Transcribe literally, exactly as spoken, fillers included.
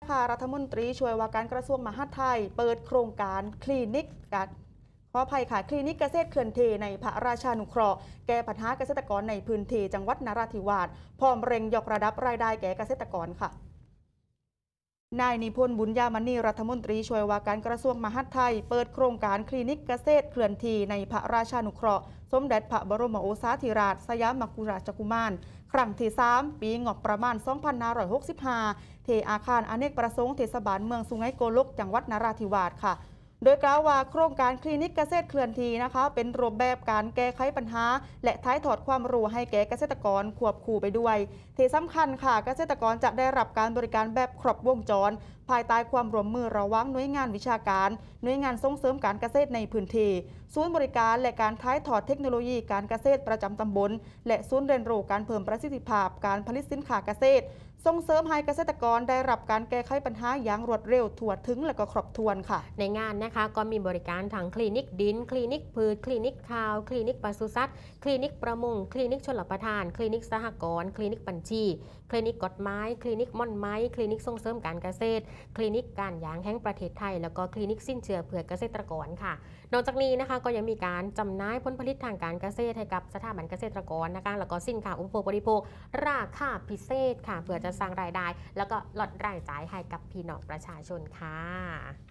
ค่ะรัฐมนตรีช่วยว่าการกระทรวงมหาดไทยเปิดโครงการคลินิกกัดขออภัยค่ะคลินิกเกษตรเคลื่อนที่ในพระราชานุเคราะห์แก้ปัญหาเกษตรกรในพื้นที่จังหวัดนราธิวาสพร้อมเร่งยกระดับรายได้แก่เกษตรกรค่ะนายนิพนธ์บุญญามณีรัฐมนตรีช่วยว่าการกระทรวงมหาดไทยเปิดโครงการคลินิกเกษตรเคลื่อนที่ในพระราชานุเคราะห์สมเด็จพระบรมโอษาธิราชสยามกุฎราชกุมารครั้งที่สามปีงบประมาณ สองพันห้าร้อยหกสิบห้า ที่อาคารอเนกประสงค์เทศบาลเมืองสุไหงโกลกจังหวัดนราธิวาสค่ะโดยกล่าวว่าโครงการคลินิกเกษตรเคลื่อนที่นะคะเป็นรูปแบบการแก้ไขปัญหาและถ่ายทอดความรู้ให้แก่เกษตรกรควบคู่ไปด้วยที่สำคัญค่ะเกษตรกรจะได้รับการบริการแบบครบวงจรภายใต้ความร่วมมือระหว่างหน่วยงานวิชาการหน่วยงานส่งเสริมการเกษตรในพื้นที่ศูนย์บริการและการถ่ายทอดเทคโนโลยีการเกษตรประจำตำบลและศูนย์เรียนรู้การเพิ่มประสิทธิภาพการผลิตสินค้าเกษตรส่งเสริมให้เกษตรกรได้รับการแก้ไขปัญหาอย่างรวดเร็วทั่วถึงและก็ครบถ้วนค่ะในงานนะคะก็มีบริการทั้งคลินิกดินคลินิกพืชคลินิกข้าวคลินิกปศุสัตว์คลินิกประมงคลินิกชลประทานคลินิกสหกรณ์คลินิกบัญชีคลินิกกฎหมายคลินิกม่อนไม้คลินิกส่งเสริมการเกษตรคลินิกการยางแห่งประเทศไทยแล้วก็คลินิกสิ้นเชื้อเพื่อเกษตรกรค่ะนอกจากนี้นะคะก็ยังมีการจำหน่ายผลผลิตทางการเกษตรให้กับสถาบันเกษตรกรนะคะแล้วก็สินค้าอุปโภคบริโภคราคาพิเศษค่ะเพื่อจะสร้างรายได้แล้วก็ลดรายจ่ายให้กับพี่น้องประชาชนค่ะ